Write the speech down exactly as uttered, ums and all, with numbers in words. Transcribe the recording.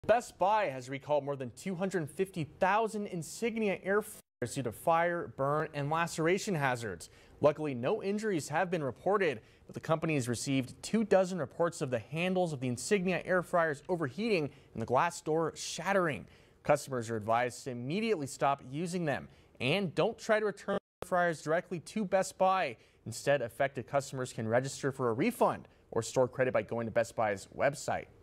Best Buy has recalled more than two hundred fifty thousand Insignia air fryers due to fire, burn, and laceration hazards. Luckily, no injuries have been reported, but the company has received two dozen reports of the handles of the Insignia air fryers overheating and the glass door shattering. Customers are advised to immediately stop using them and don't try to return the fryers directly to Best Buy. Instead, affected customers can register for a refund or store credit by going to Best Buy's website.